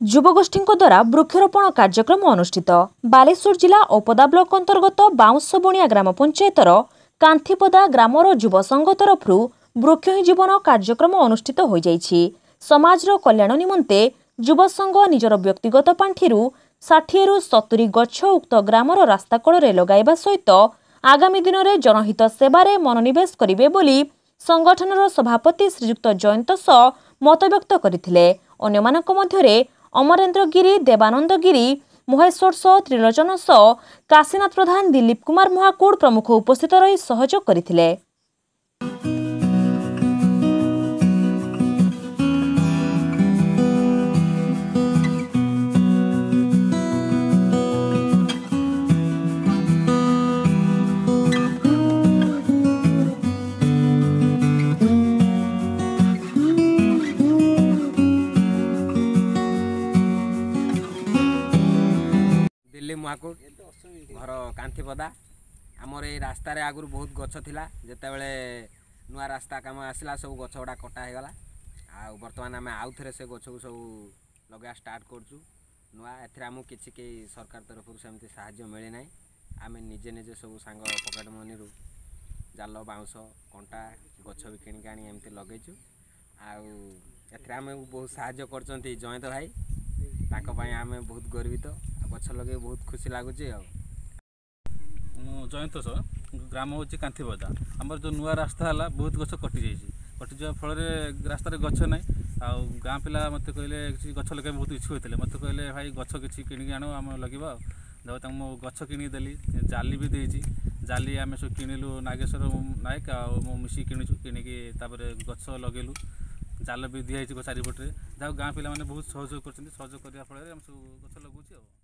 युवगोष्ठी द्वारा वृक्षरोपण कार्यक्रम अनुष्ठित बालेश्वर जिला ओपदा ब्लॉक अंतर्गत बाउंसबुणिया ग्राम पंचायतर कांथीपदा ग्रामर युव संघ तरफ वृक्ष ही जीवन कार्यक्रम अनुष्ठित हो जाइछि। समाजर कल्याण निमंते युव संघ निजर व्यक्तिगत पांठि 60 रु 70 गछ उक्त ग्रामर रास्ता कड़े लगाइबा सहित आगामी दिन में जनहित सेवारे मनोनिवेश करिवे बोली संगठनर सभापति श्रीयुक्त जयंत स मत व्यक्त करथिले। अन्यमानक मध्यरे अमरेन्द्र गिरी, देवानंद गिरी, महेश्वर स, त्रिलोचन स, काशीनाथ प्रधान, दिलीप कुमार महाकूड़ प्रमुख उपस्थित रही सहयोग करथिले। दिल्ली महाकूट घर कांथीपदा आमर ये रास्ता आगुरी बहुत गछ थिला जेते बेले नुआ रास्ता काम आसला सब गछ गुड़ा कटा हो गला। बर्तमान आम आउ थे से गछ को सब लगा स्टार्ट करचु नुआ एथरे आमु किछि के सरकार तरफ सेमती साहाय्य मिले ना। आम निजे निजे सब सांग पकेट मनी रु जाल बाउंस कंटा गछ भी किणिक आनी एमती लगेचु। आउ आम बहुत साहाय्य करचंती जयंत भाई ताको पई आम बहुत गर्वित गछ लगे बहुत खुशी लगुच। जयंत सर ग्राम हूँ कांथीपदा आमर जो नुआ रास्ता है बहुत गछ कटि जा फल रास्त गछ ना गाँ पिला मत कहले गछ लगे बहुत इच्छुक होते मत कहले भाई गछ किसी किणिक आण आम लगे जब मो गछ किदेली जाली भी देती जाली आम सब किणिलु नागेश्वर नायक मो मिसी किणुचु किणिकी गछ लगेलु जाल भी दिखाई चारिपटे जहाँ गाँ पिला बहुत सहयोग कर सहयोग करने फल सब गछ लगुच।